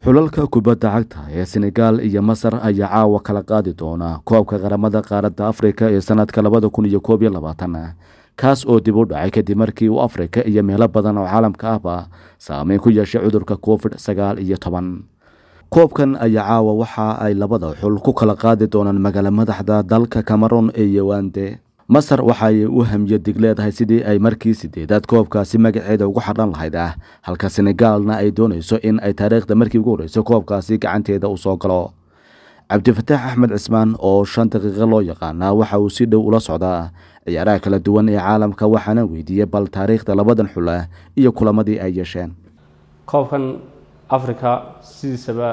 xulalka kubadda cagta ee Senegal iyo Masar ayaa caawa kala qaadi doona koobka qaramada qaaradda Afrika ee sanadka 2021 kaas oo dib u dhacay kadib markii uu Afrika iyo meelo badan oo caalamka ahba saameyn ku yeeshay cudurka COVID-19. koobkan ayaa caawa waxa ay labada xul ku kala qaadi doonaan magaala madaxda dalka Cameroon ee Yaoundé. Masar waxay u hamiyad digleedahay sidii ay markii sideedaad koobkaasi magaceeda ugu xadhan lahayd halka Senegalna ay doonayso in ay taariikhda markii ugu horeyso koobkaasi gacanteeda u soo galo. Cabdifataax Axmed Cismaan oo 5 daqiiqo loo yaqaan waxa uu si dhow ula socdaa ciyaaraha kala duwan ee caalamka waxaana weydiiyay bal taariikhda labadan xul iyo kulamadii ay yeesheen. koobkan Afrika sidiisaba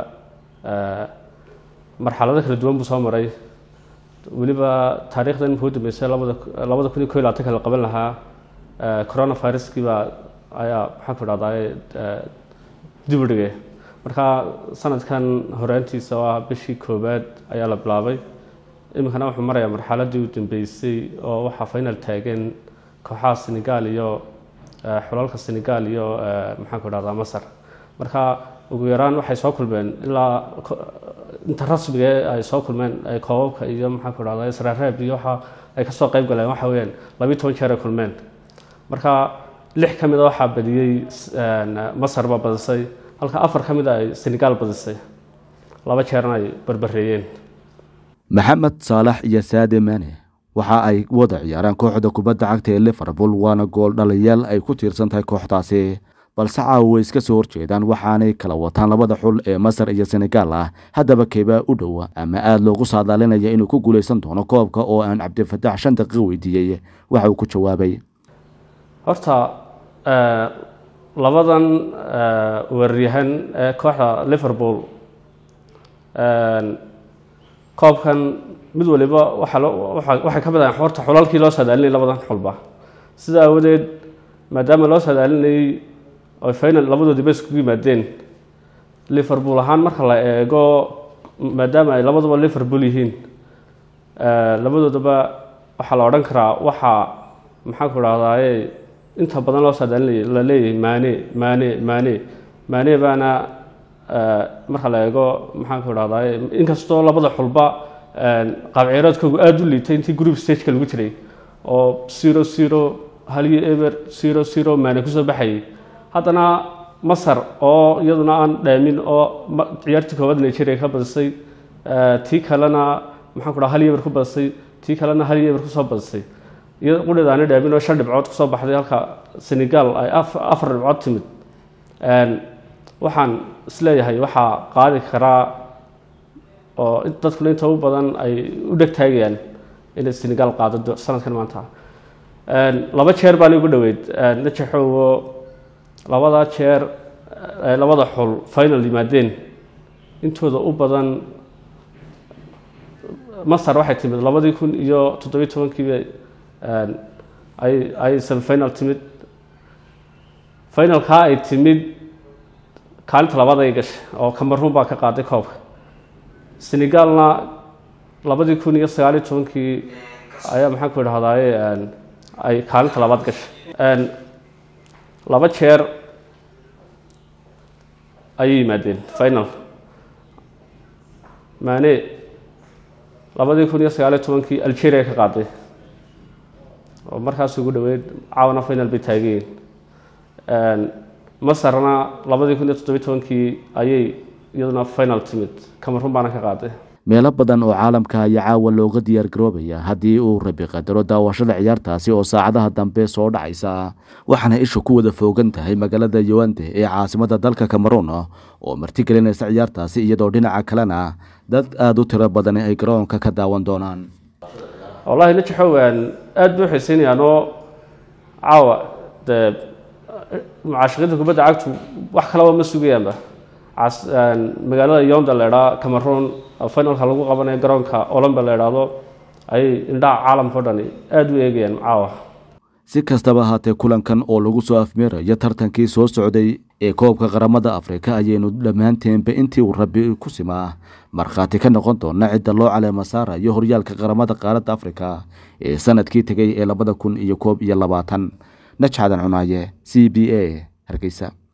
marxalado kala duwan buu soo maray waliba taariikhdan wuxuu dhameysay 2021 la qaban lahaa coronavirus-kiiba ayaa maxaa ku dhacday dib u dhigay marka sanadkan horaantiisa waa bishii koobaad ayaa la bilaabay iminkana wuxuu marayaa marxaladii u dambeysay oo waxa final taagan kooxaha Senegal iyo xulalka Senegal iyo maxaa ku dhacday Masar marka ugu yaraan waxay soo kulmeen ilaa inta rasmiga ay soo kulmeen ay koobka iyo maxaa ku dhacday Israa'iil iyo waxa ay ka soo qayb galeen waxa weeyaan 12 jeer ay kulmeen marka 6 kamid ah waxa badiyay Masar ba badisay halka 4 kamid ay Senegal badisay 2 jeerna ay barbareeyeen. Maxamed Saalax iyo Sadio Mane waxa ay wada ciyaaraan kooxda kubadda cagta ee Liverpool waana gool dhaliyaal ay ku tiirsan tahay kooxdaasi balse caawa iska soo horjeedaan waxaanay kala wataan labada xul ee Masar iyo Senegal haddaba keeba u dhow ama aad loogu saadaalinaya inuu ku guuleysan doono koobka oo aan Cabdifataax 5 daqiiqo weydiiyay waxa uu ku jawaabay horta labadan weeraryahan kooxda Liverpool koobkan mid waliba waxa ka badan horta xulalkii loo saadaalinay labadan xulba sida awadeed maadaama loo saadaalinay oo final labadoodii bas ku yimaadeen Liverpool ahaan marka la eego maadaama ay labaduba Liverpool yihiin labadoodaba waxa la oran karaa waxa maxaa ku dhacday inta badan loo saadaalinay la leeyahay Mane baana marka la eego maxaa ku dhacday inkastoo labada xulba qaab ciyaareedkoodu aad u liitay intii group stage-ka lagu jiray oo 0-0 hal ever 0-0 Mane ku soo baxay haddana Masar oo iyaduna aan dhaamin oo ciyaartii koowaad Nigeria ka badisay tii kalena maxaa ku dhahay hal ever ku badisay tii kalena hal ever ku soo badisay iyada qudheedana dhaamin oo 5 dhibcood ku soo baxday halka Senegal ay 4 dhibcood timid waxaan isleeyahay waxa qaadi karaa oo dadku inta u badan ay u dhagtaagayaan in Senegal qaado sanadkan maanta 2 jeer baa ugu dhaweyd najaxowo labada jeer labada xul final yimaadeen intooda u badan Masar waxay timid 2017 ay semi final timid finalka ay timid kaalinta labaad ay gashay oo Cameroon baa ka qaaday koobka Senegalna 2019 ayaa maxaa ku dhahday ay kaalinta labaad gashay 2 jeer ay yimaadeen final Mane 2019 Algeria ka qaaday oo markaas ugu dhaweyd caawna final bay taageen Masarna 2017 ayay iyaduna final timid Cameroon baana ka qaaday meelo badan oo caalamka ayaa caawa looga diyaar garoobaya haddii uu rabi qadaro daawashada ciyaartaasi oo saacadaha dambe soo dhacaysa waxaana isha ku wada foogan tahay magaalada Yaoundé ee caasimadda dalka Cameroon oo martigelinaysa ciyaartaasi iyadoo dhinaca kalena dad aad u tiro badan ay garoonka ka daawan doonaan wallahi la jaxawaan aad buu xiiseynayaan oo caawa معاشقته كبد عقته وحكلا ما سوقيانبا magaalada Yaoundé leeraa Cameroon final lagu qabanay garoonka Olympic leeraado ay indhaha caalamka dhan aad u eegayaan caawa si kastaba haatee kulankan oo lagu soo afmeerayo tartankii soo socday ee koobka qaramada Afrika ayaynu dhamaanteynba intii uu Rabbi ku simaa markhaati ka noqon doona cidda loo caleema saarayo horyaalka qaramada qaaradda Afrika ee sanadkii tagay ee 2021 Najxadan Cunaaye CBA Hargeysa.